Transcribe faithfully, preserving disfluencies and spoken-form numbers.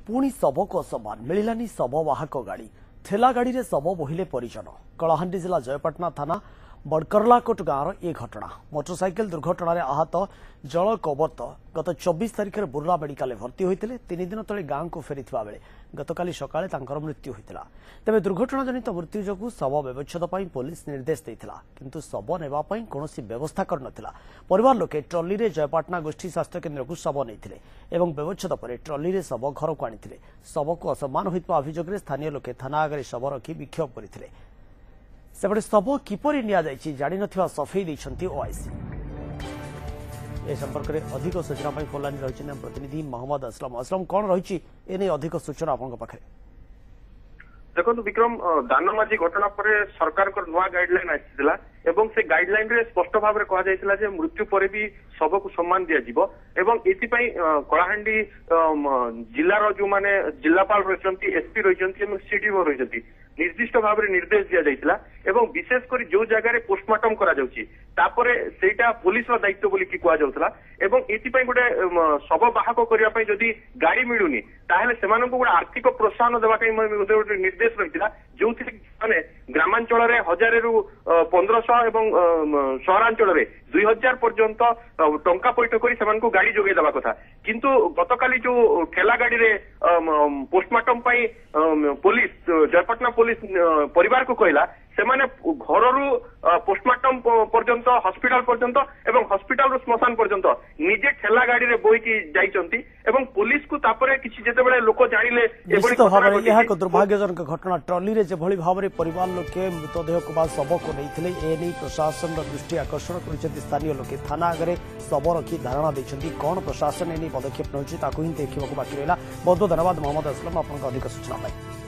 पुणी शव को असमान मिलानी शववाहक गाड़ी ठेला गाड़ी रे शव बोहिले परिजन। कलाहांडी जिला जयपाटना थाना बड़करलाकोट गाँव ये घटना। मोटरसाइकेल दुर्घटना आहत जल कबर्त गत चौबीस तारिख में बुर्ला मेडिकल भर्ती होते तीन दिन तले गाँव को फेरी बेले गतकाली सकाळे तांकर मृत्यु होता। तेज दुर्घटना जनित मृत्यु जो शव व्यवच्छेद पुलिस निर्देश देता किंतु शव नेबापी कौन व्यवस्था कर नथिला। परिवार लोके ट्रली रे जयपाटना गोष्ठी स्वास्थ्य केन्द्र को शव नहीं एवं व्यवच्छेद पर ट्रली रे शव घर को आनी शव को असमान होता अभियोग में स्थानीय लोके थाना आगे शव रखी विक्षोभ करते। सेपटे शव किपरि निया जायछि जानि नथिबा सफेई दैछन्ति ओआईसी। ए संपर्क में अधिक सूचना पाई फोन लाइन रही प्रतिनिधि मोहम्मद असलम। असलम कौन रही एने अधिक सूचना आपन पाखे? देखो विक्रम दानमाझी घटना पर सरकार को नुआ गाइडलाइन आसीला एवं से गाइडलाइन रे स्पष्ट भाव में कहा जायतिला जे मृत्यु पर भी शव को सम्मान दिया जिवो एवं एथि पई कलाहांडी जिल्लार जो माने जिल्लापाल रहिसंती एसपी रहिसंती एवं सीडीओ रहिसंती निर्दिष्ट भाव में निर्देश दिया जायतिला एवं विशेष कर जो जगह पोस्टमार्टम करा जाउची तापरे सेटा पुलिस रो दायित्व बोली कि कुआ जाउतला एवं एथि पई गोटे शव बाहक करिया पई जदी गाड़ी मिलुनी ताहेले सेमाननको गोटे आर्थिक प्रोत्साहन देबा पई गोटे निर्देश रहितिला जोथि माने ग्रामांचल रे हजार रु पंद्रह सौ एवं सहरांचल रे दुई हजार पर्यंत टंका पैठ करी सेमाननको गाड़ी जोगे देबा कथा किंतु गतकाली जो ठेला गाड़ी रे पोस्टमार्टम पई पुलिस जयपाटना पुलिस परिवार को कहला सेमाने घर पोस्टमार्टम पर्यंत हॉस्पिटल पर्यंत एवं हॉस्पिटल रो स्मशान पर्यंत निजे ठेला गाड़ी रे बोई की जाइचंती एवं पुलिस को तापरे किछि जेतेबेले लोक जानिले एबोली भाबरे यह एक दुर्भाग्यजनक घटना। ट्रली रे जेभली भाबरे परिवार लोके मृतदेह को बाद शव को नैथिले ए नै प्रशासन रो दृष्टि आकर्षण करिसेंती स्थानीय लोके थाना आगे शव रखी धारणा दैछंती कोन प्रशासन ए नै पदक्षेप नउछि ताकू ही देखिबाकू बाकी रहला। बहुत बहुत धन्यवाद मोहम्मद असलम आपन अधिक सूचना पाई।